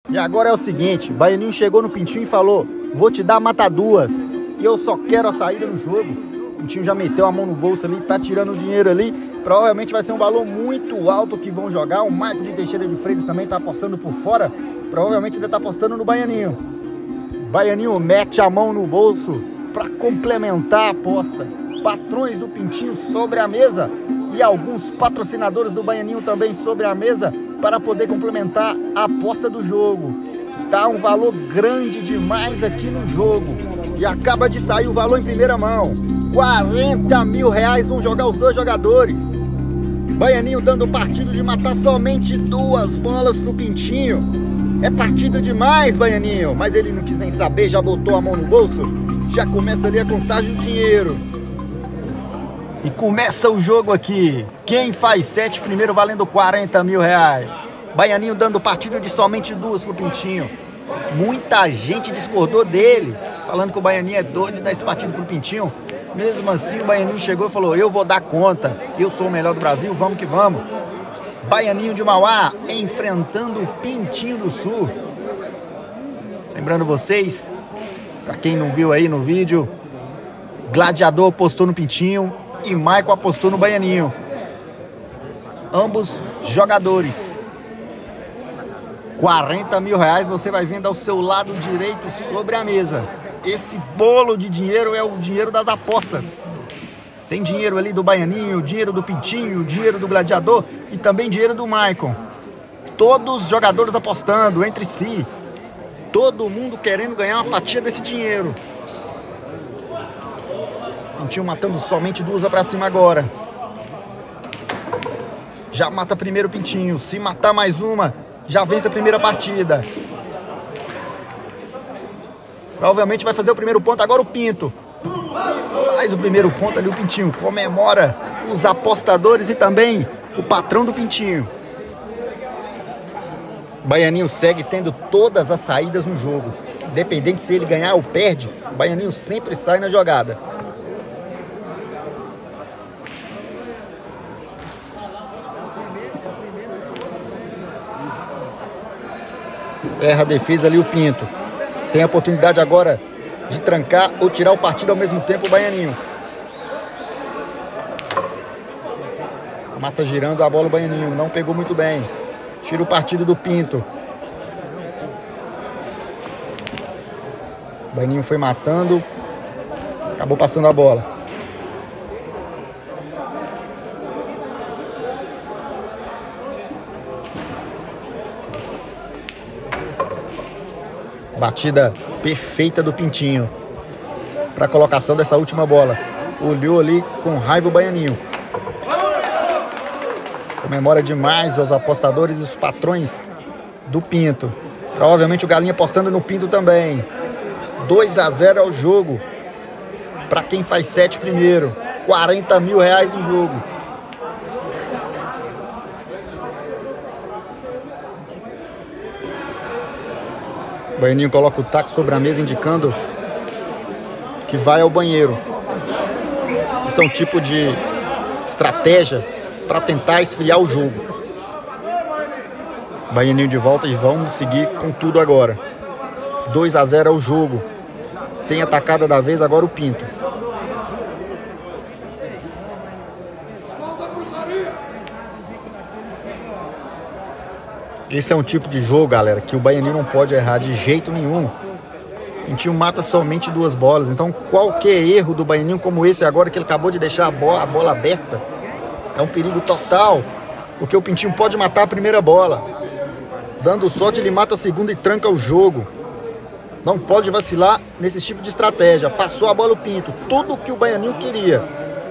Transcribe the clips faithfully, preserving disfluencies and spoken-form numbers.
E agora é o seguinte, Baianinho chegou no Pintinho e falou, vou te dar mata duas, e eu só quero a saída no jogo. O Pintinho já meteu a mão no bolso ali, tá tirando o dinheiro ali, provavelmente vai ser um valor muito alto que vão jogar. O Márcio de Teixeira de Freitas também tá apostando por fora, provavelmente ainda tá apostando no Baianinho. Baianinho mete a mão no bolso para complementar a aposta. Patrões do Pintinho sobre a mesa e alguns patrocinadores do Baianinho também sobre a mesa para poder complementar a aposta do jogo. Tá um valor grande demais aqui no jogo. E acaba de sair o valor em primeira mão. quarenta mil reais vão jogar os dois jogadores. Baianinho dando partido de matar somente duas bolas pro Pintinho. É partido demais, Baianinho. Mas ele não quis nem saber, já botou a mão no bolso. Já começa ali a contagem do dinheiro. E começa o jogo aqui. Quem faz sete primeiro valendo quarenta mil reais. Baianinho dando partida de somente duas pro Pintinho. Muita gente discordou dele, falando que o Baianinho é doido de dar esse partido pro Pintinho. Mesmo assim o Baianinho chegou e falou, eu vou dar conta. Eu sou o melhor do Brasil, vamos que vamos. Baianinho de Mauá enfrentando o Pintinho do Sul. Lembrando vocês, para quem não viu aí no vídeo, Gladiador apostou no Pintinho e Michael apostou no Baianinho. Ambos jogadores. quarenta mil reais você vai vendo ao seu lado direito sobre a mesa. Esse bolo de dinheiro é o dinheiro das apostas. Tem dinheiro ali do Baianinho, dinheiro do Pintinho, dinheiro do Gladiador e também dinheiro do Michael. Todos os jogadores apostando entre si. Todo mundo querendo ganhar uma fatia desse dinheiro. Pintinho matando somente duas pra cima agora. Já mata primeiro o Pintinho. Se matar mais uma, já vence a primeira partida. Provavelmente vai fazer o primeiro ponto agora o Pinto. Faz o primeiro ponto ali o Pintinho. Comemora os apostadores e também o patrão do Pintinho. Baianinho segue tendo todas as saídas no jogo. Independente se ele ganhar ou perde, o Baianinho sempre sai na jogada. Erra a defesa ali o Pinto. Tem a oportunidade agora de trancar ou tirar o partido ao mesmo tempo o Baianinho. Mata girando a bola o Baianinho. Não pegou muito bem. Tira o partido do Pinto. O Baianinho foi matando. Acabou passando a bola. Batida perfeita do Pintinho para a colocação dessa última bola. Olhou ali com raiva o Baianinho. Comemora demais os apostadores e os patrões do Pinto. Provavelmente o Galinha apostando no Pinto também. dois a zero é o jogo. Para quem faz sete primeiro. quarenta mil reais em jogo. O Baianinho coloca o taco sobre a mesa, indicando que vai ao banheiro. Esse é um tipo de estratégia para tentar esfriar o jogo. Baianinho de volta e vamos seguir com tudo agora. dois a zero é o jogo. Tem atacada da vez agora o Pinto. Esse é um tipo de jogo, galera, que o Baianinho não pode errar de jeito nenhum. O Pintinho mata somente duas bolas. Então qualquer erro do Baianinho como esse agora, que ele acabou de deixar a bola, a bola aberta, é um perigo total. Porque o Pintinho pode matar a primeira bola. Dando sorte, ele mata a segunda e tranca o jogo. Não pode vacilar nesse tipo de estratégia. Passou a bola o Pinto. Tudo o que o Baianinho queria.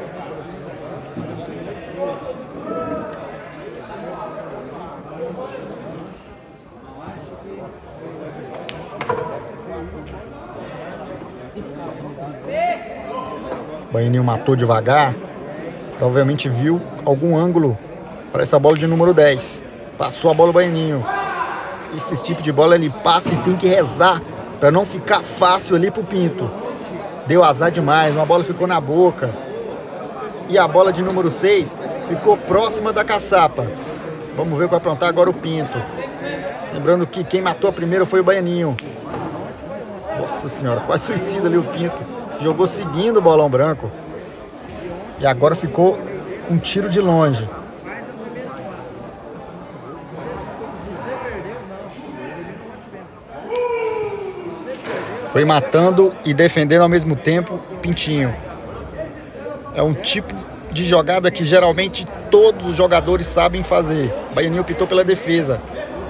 O Baianinho matou devagar. Provavelmente viu algum ângulo para essa bola de número dez. Passou a bola o Baianinho. Esse tipo de bola ele passa e tem que rezar para não ficar fácil ali pro Pinto. Deu azar demais. Uma bola ficou na boca. E a bola de número seis ficou próxima da caçapa. Vamos ver o que vai aprontar agora o Pinto. Lembrando que quem matou a primeira foi o Baianinho. Nossa senhora, quase suicida ali o Pinto. Jogou seguindo o bolão branco. E agora ficou um tiro de longe. Foi matando e defendendo ao mesmo tempo o Pintinho. É um tipo de jogada que geralmente todos os jogadores sabem fazer. O Baianinho optou pela defesa.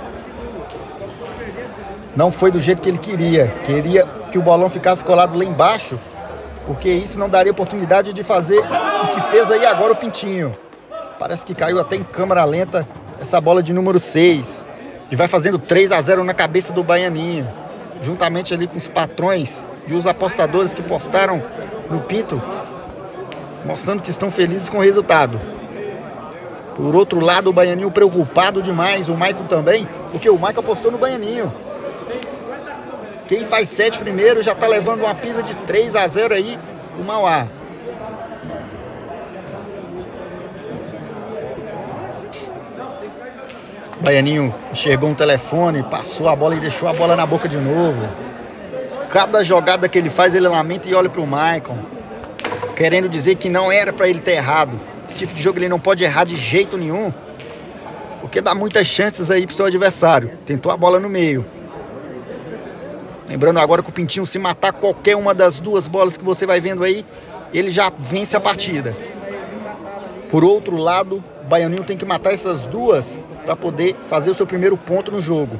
Não foi do jeito que ele queria. Queria que o bolão ficasse colado lá embaixo, porque isso não daria oportunidade de fazer o que fez aí agora o Pintinho. Parece que caiu até em câmera lenta essa bola de número seis. E vai fazendo três a zero na cabeça do Baianinho. Juntamente ali com os patrões e os apostadores que postaram no Pinto, mostrando que estão felizes com o resultado. Por outro lado, o Baianinho preocupado demais, o Maicon também, porque o Maicon apostou no Baianinho. Quem faz sete primeiro já tá levando uma pisa de três a zero aí, o Mauá. Baianinho enxergou um telefone, passou a bola e deixou a bola na boca de novo. Cada jogada que ele faz, ele lamenta e olha pro Maicon, querendo dizer que não era para ele ter errado. Esse tipo de jogo ele não pode errar de jeito nenhum, porque dá muitas chances aí pro seu adversário. Tentou a bola no meio. Lembrando agora que o Pintinho, se matar qualquer uma das duas bolas que você vai vendo aí, ele já vence a partida. Por outro lado, o Baianinho tem que matar essas duas para poder fazer o seu primeiro ponto no jogo.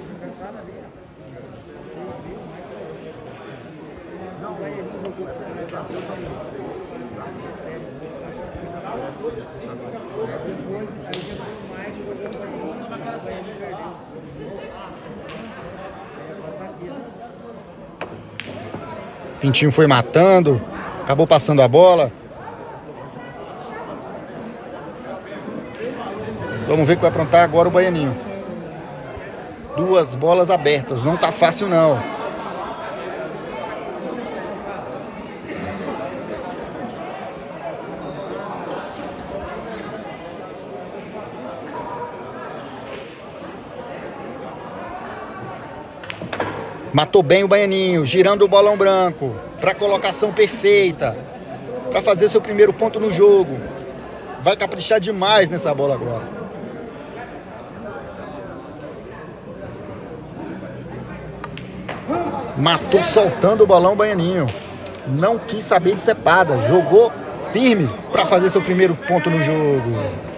Pintinho foi matando, acabou passando a bola. Vamos ver o que vai aprontar agora o Baianinho. Duas bolas abertas, não tá fácil não. Matou bem o Baianinho, girando o bolão branco para colocação perfeita, para fazer seu primeiro ponto no jogo. Vai caprichar demais nessa bola agora. Matou soltando o bolão o Baianinho. Não quis saber de cepada, jogou firme para fazer seu primeiro ponto no jogo.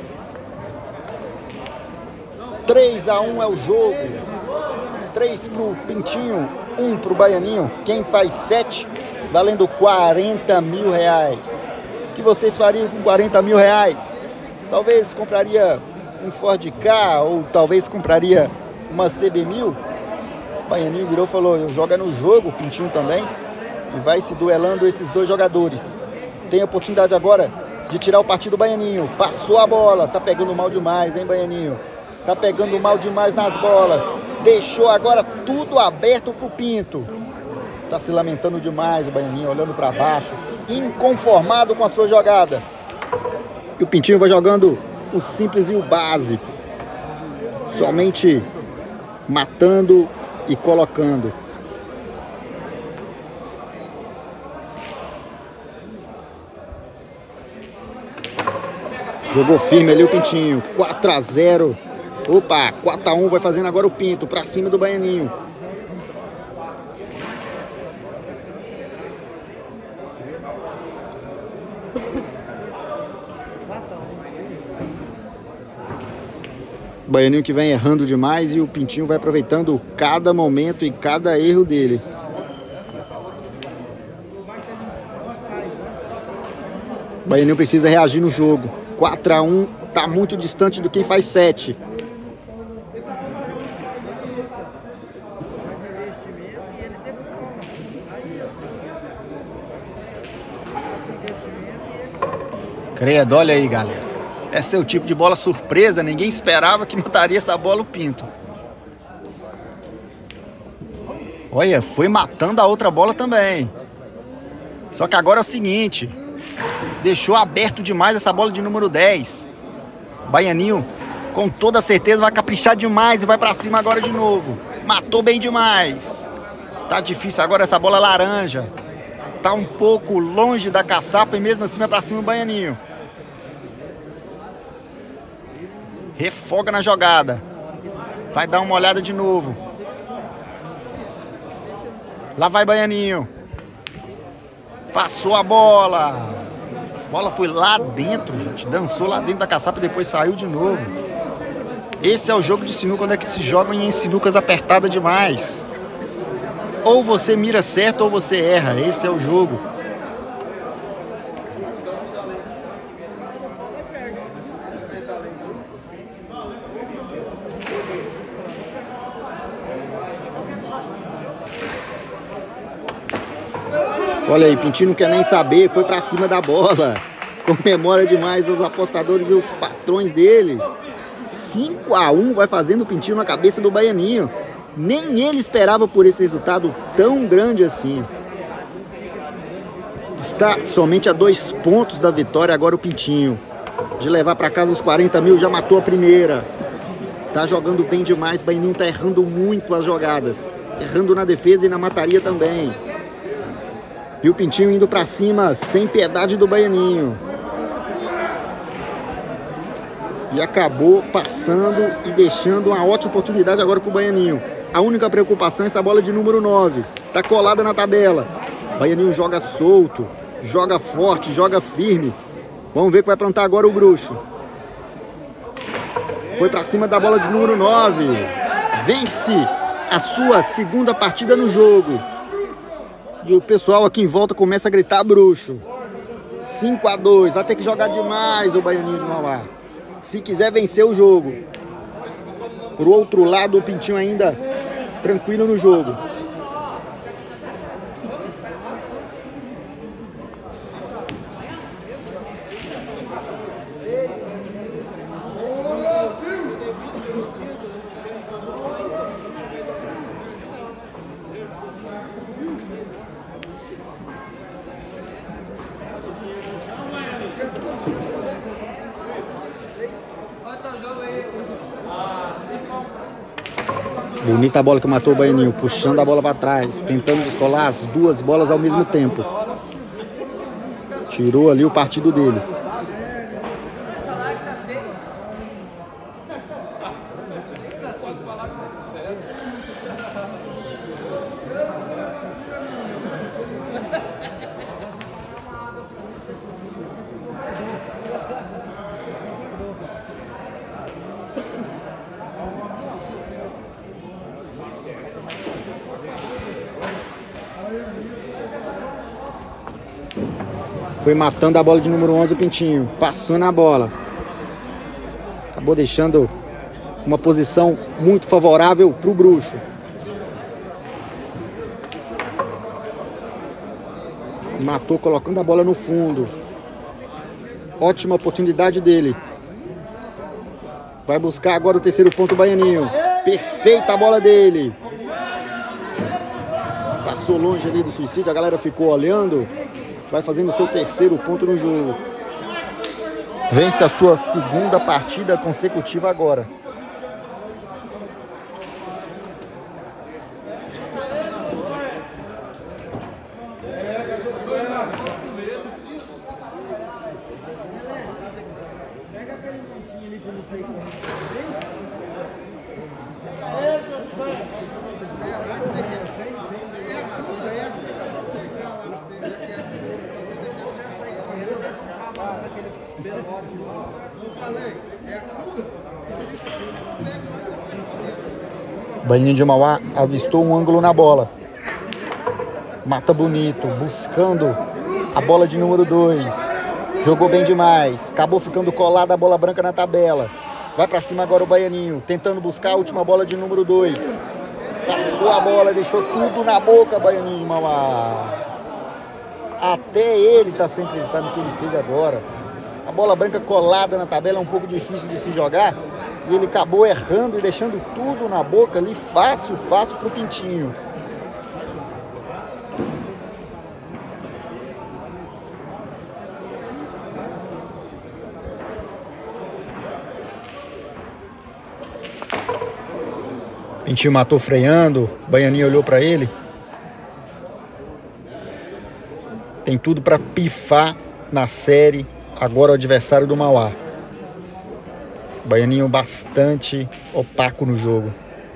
três a um é o jogo. três pro Pintinho, um pro Baianinho. Quem faz sete, valendo quarenta mil reais. O que vocês fariam com quarenta mil reais? Talvez compraria um Ford Ka, ou talvez compraria uma C B mil. O Baianinho virou e falou, eu jogo no jogo, o Pintinho também, e vai se duelando esses dois jogadores. Tem a oportunidade agora de tirar o partido do Baianinho. Passou a bola, tá pegando mal demais, hein, Baianinho? Tá pegando mal demais nas bolas. Deixou agora tudo aberto pro Pinto. Tá se lamentando demais o Baianinho, olhando para baixo, inconformado com a sua jogada. E o Pintinho vai jogando o simples e o básico, somente matando e colocando. Jogou firme ali o Pintinho, quatro a zero. Opa, quatro a um vai fazendo agora o Pinto, pra cima do Baianinho. O Baianinho que vem errando demais e o Pintinho vai aproveitando cada momento e cada erro dele. O Baianinho precisa reagir no jogo. quatro a um, tá muito distante do quem faz sete. Credo, olha aí, galera. Esse é o tipo de bola surpresa. Ninguém esperava que mataria essa bola o Pinto. Olha, foi matando a outra bola também. Só que agora é o seguinte, deixou aberto demais essa bola de número dez. Baianinho Com toda certeza vai caprichar demais e vai pra cima agora de novo. Matou bem demais. Tá difícil agora essa bola laranja. Tá um pouco longe da caçapa e mesmo assim vai pra cima o Baianinho. Refoga na jogada. Vai dar uma olhada de novo. Lá vai Baianinho. Passou a bola. A bola foi lá dentro, gente. Dançou lá dentro da caçapa e depois saiu de novo. Esse é o jogo de sinuca, quando é que se jogam em sinucas apertadas demais. Ou você mira certo ou você erra. Esse é o jogo. Olha aí, Pintinho não quer nem saber, foi pra cima da bola. Comemora demais os apostadores e os patrões dele. cinco a um vai fazendo o Pintinho na cabeça do Baianinho. Nem ele esperava por esse resultado tão grande assim. Está somente a dois pontos da vitória agora o Pintinho. De levar para casa os quarenta mil, já matou a primeira. Tá jogando bem demais, o Baianinho tá errando muito as jogadas. Errando na defesa e na mataria também. E o Pintinho indo para cima, sem piedade do Baianinho. E acabou passando e deixando uma ótima oportunidade agora para o Baianinho. A única preocupação é essa bola de número nove. Tá colada na tabela. Baianinho joga solto, joga forte, joga firme. Vamos ver o que vai plantar agora o Bruxo. Foi para cima da bola de número nove. Vence a sua segunda partida no jogo. E o pessoal aqui em volta começa a gritar Bruxo. cinco a dois. Vai ter que jogar demais o Baianinho de Mauá. Se quiser vencer o jogo. Por outro lado, o Pintinho ainda tranquilo no jogo. Bonita a bola que matou o Baianinho, puxando a bola para trás, tentando descolar as duas bolas ao mesmo tempo. Tirou ali o partido dele. Foi matando a bola de número onze o Pintinho. Passou na bola. Acabou deixando uma posição muito favorável para o Bruxo. Matou colocando a bola no fundo. Ótima oportunidade dele. Vai buscar agora o terceiro ponto o Baianinho. Perfeita a bola dele. Passou longe ali do suicídio. A galera ficou olhando. Vai fazendo o seu terceiro ponto no jogo. Vence a sua segunda partida consecutiva agora. Baianinho de Mauá avistou um ângulo na bola. Mata bonito, buscando a bola de número dois. Jogou bem demais. Acabou ficando colada a bola branca na tabela. Vai pra cima agora o Baianinho, tentando buscar a última bola de número dois. Passou a bola, deixou tudo na boca, Baianinho de Mauá. Até ele tá sem acreditar no que ele fez agora. A bola branca colada na tabela é um pouco difícil de se jogar. E ele acabou errando e deixando tudo na boca ali, fácil, fácil pro Pintinho. Pintinho matou freando, o Baianinho olhou para ele. Tem tudo para pifar na série. Agora o adversário do Mauá. Baianinho bastante opaco no jogo.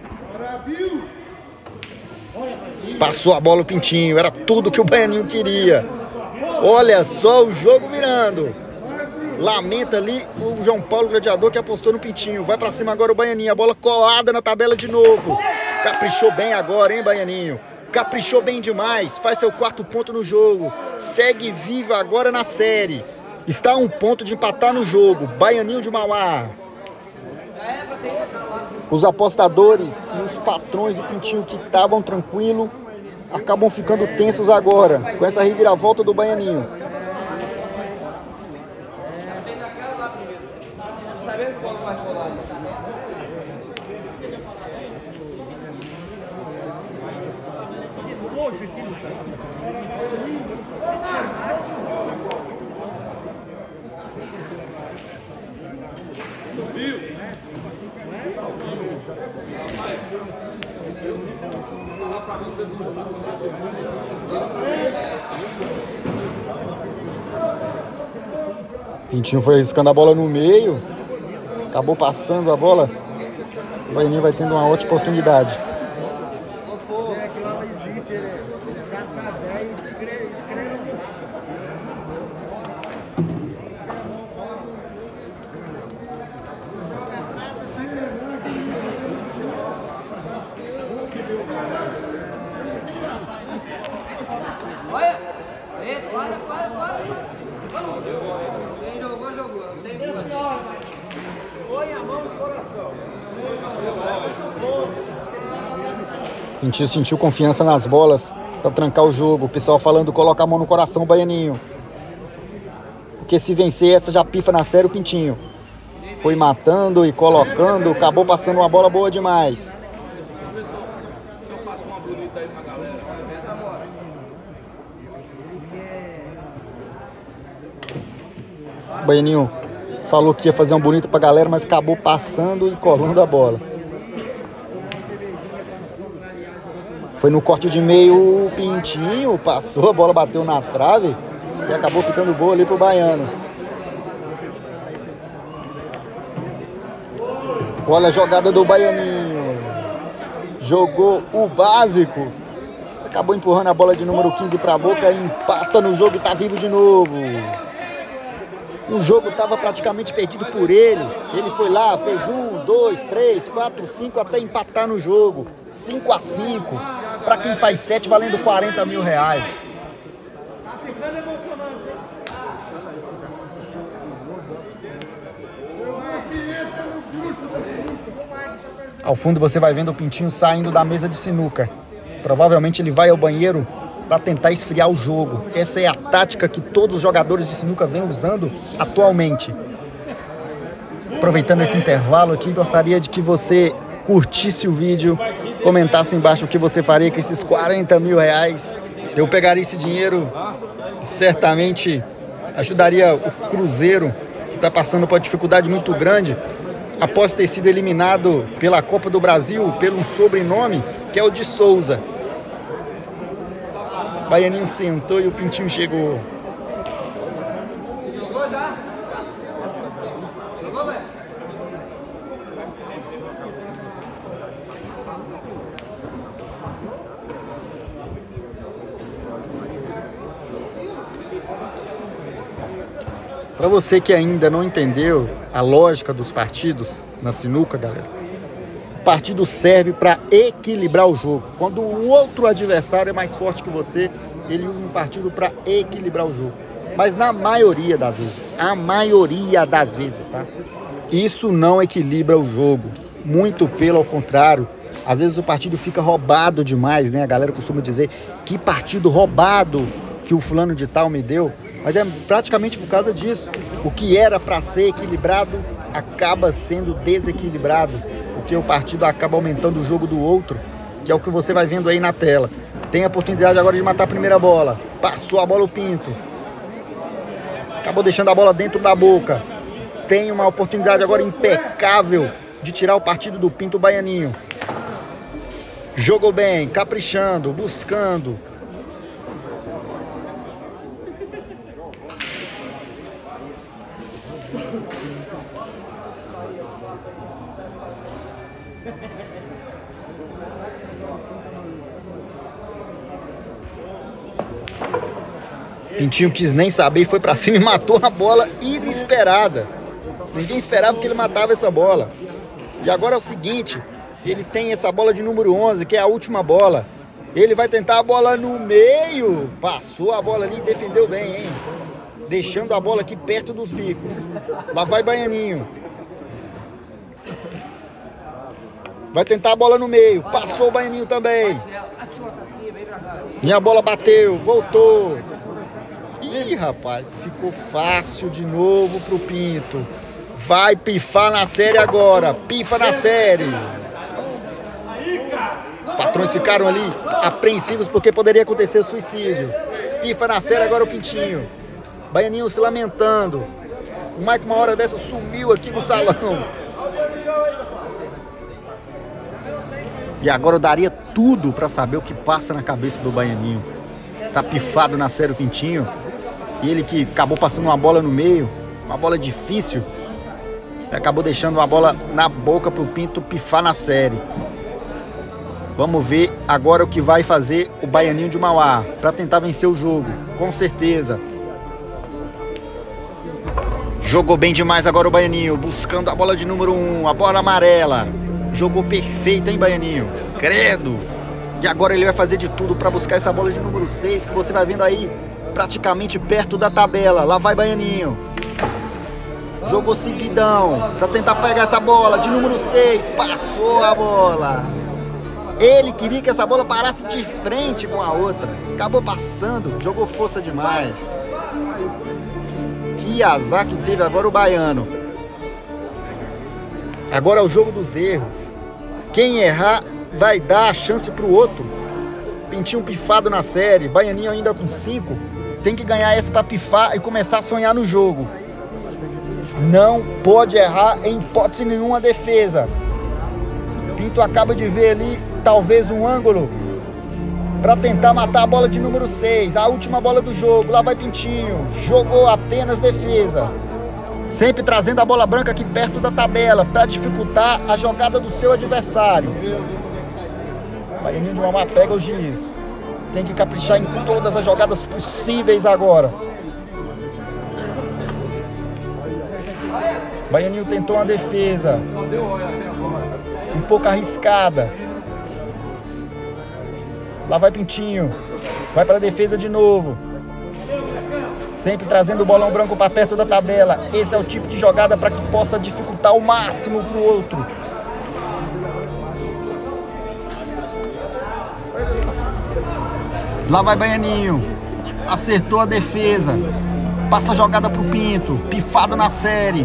Passou a bola o Pintinho. Era tudo que o Baianinho queria. Olha só o jogo virando. Lamenta ali o João Paulo Gladiador que apostou no Pintinho. Vai pra cima agora o Baianinho. A bola colada na tabela de novo. Caprichou bem agora, hein, Baianinho? Caprichou bem demais. Faz seu quarto ponto no jogo. Segue vivo agora na série. Está a um ponto de empatar no jogo. Baianinho de Mauá. Os apostadores e os patrões do Pintinho que estavam tranquilos acabam ficando tensos agora com essa reviravolta do Baianinho. Pintinho foi arriscando a bola no meio. Acabou passando a bola. O Baianinho vai tendo uma ótima oportunidade. Pintinho sentiu confiança nas bolas para trancar o jogo. O pessoal falando, coloca a mão no coração, o Baianinho. Porque se vencer essa já pifa na série o Pintinho. Foi matando e colocando, acabou passando uma bola boa demais. O Baianinho falou que ia fazer um bonito pra galera, mas acabou passando e colando a bola. Foi no corte de meio o Pintinho, passou, a bola bateu na trave e acabou ficando boa ali pro Baiano. Olha a jogada do Baianinho. Jogou o básico. Acabou empurrando a bola de número quinze para a boca, empata no jogo e tá vivo de novo. O jogo estava praticamente perdido por ele. Ele foi lá, fez um, dois, três, quatro, cinco, até empatar no jogo. cinco a cinco. Para quem faz sete, valendo quarenta mil reais. Tá ficando emocionante, hein? Ao fundo você vai vendo o Pintinho saindo da mesa de sinuca. Provavelmente ele vai ao banheiro para tentar esfriar o jogo. Essa é a tática que todos os jogadores de sinuca vêm usando atualmente. Aproveitando esse intervalo aqui, gostaria de que você curtisse o vídeo, comentasse embaixo o que você faria com esses quarenta mil reais. Eu pegaria esse dinheiro e certamente ajudaria o Cruzeiro, que está passando por uma dificuldade muito grande, após ter sido eliminado pela Copa do Brasil, pelo sobrenome, que é o de Souza. Baianinho sentou e o Pintinho chegou. Jogou já? Jogou, velho? Para você que ainda não entendeu a lógica dos partidos na sinuca, galera, o partido serve para equilibrar o jogo. Quando o outro adversário é mais forte que você, ele usa um partido para equilibrar o jogo. Mas na maioria das vezes, a maioria das vezes, tá? Isso não equilibra o jogo. Muito pelo contrário. Às vezes o partido fica roubado demais, né? A galera costuma dizer, que partido roubado que o fulano de tal me deu. Mas é praticamente por causa disso. O que era para ser equilibrado acaba sendo desequilibrado, porque o partido acaba aumentando o jogo do outro, que é o que você vai vendo aí na tela. Tem a oportunidade agora de matar a primeira bola. Passou a bola o Pinto. Acabou deixando a bola dentro da boca. Tem uma oportunidade agora impecável de tirar o partido do Pinto, o Baianinho. Jogou bem, caprichando, buscando. Pintinho quis nem saber e foi pra cima e matou a bola inesperada. Ninguém esperava que ele matava essa bola. E agora é o seguinte, ele tem essa bola de número onze, que é a última bola. Ele vai tentar a bola no meio. Passou a bola ali e defendeu bem, hein? Deixando a bola aqui perto dos bicos. Lá vai Baianinho. Vai tentar a bola no meio. Passou o Baianinho também. E a bola bateu, voltou. Ih, rapaz, ficou fácil de novo pro Pinto. Vai pifar na série agora. Pifa na série. Os patrões ficaram ali apreensivos porque poderia acontecer o suicídio. Pifa na série agora o Pintinho. Baianinho se lamentando. O Mike uma hora dessa sumiu aqui no salão. E agora eu daria tudo pra saber o que passa na cabeça do Baianinho. Tá pifado na série o Pintinho. E ele que acabou passando uma bola no meio, uma bola difícil, acabou deixando uma bola na boca pro Pinto pifar na série. Vamos ver agora o que vai fazer o Baianinho de Mauá para tentar vencer o jogo, com certeza. Jogou bem demais agora o Baianinho, buscando a bola de número um, a bola amarela. Jogou perfeito, hein, Baianinho? Credo! E agora ele vai fazer de tudo para buscar essa bola de número seis, que você vai vendo aí, praticamente perto da tabela. Lá vai Baianinho. Jogou seguidão para tentar pegar essa bola de número seis. Passou a bola. Ele queria que essa bola parasse de frente com a outra. Acabou passando. Jogou força demais. Que azar que teve agora o Baiano. Agora é o jogo dos erros. Quem errar vai dar a chance pro outro. Pintinho pifado na série. Baianinho ainda com cinco. Tem que ganhar essa para pifar e começar a sonhar no jogo. Não pode errar em hipótese nenhuma a defesa. Pinto acaba de ver ali, talvez um ângulo, para tentar matar a bola de número seis. A última bola do jogo. Lá vai Pintinho. Jogou apenas defesa. Sempre trazendo a bola branca aqui perto da tabela para dificultar a jogada do seu adversário. Baianinho de Mauá pega o giz. Tem que caprichar em todas as jogadas possíveis agora. Baianinho tentou uma defesa um pouco arriscada. Lá vai Pintinho. Vai para a defesa de novo. Sempre trazendo o bolão branco para perto da tabela. Esse é o tipo de jogada para que possa dificultar o máximo para o outro. Lá vai Baianinho. Acertou a defesa. Passa a jogada pro Pinto. Pifado na série.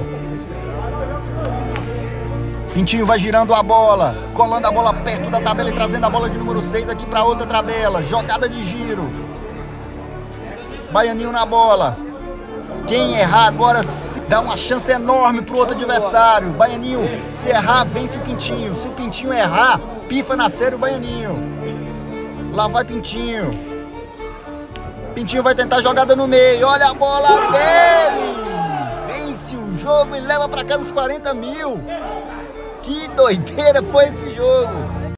Pintinho vai girando a bola. Colando a bola perto da tabela e trazendo a bola de número seis aqui para outra tabela. Jogada de giro. Baianinho na bola. Quem errar agora dá uma chance enorme pro outro adversário. Baianinho, se errar, vence o Pintinho. Se o Pintinho errar, pifa na série o Baianinho. Lá vai Pintinho. Pintinho vai tentar a jogada no meio. Olha a bola dele. Vence o jogo e leva para casa os quarenta mil. Que doideira foi esse jogo.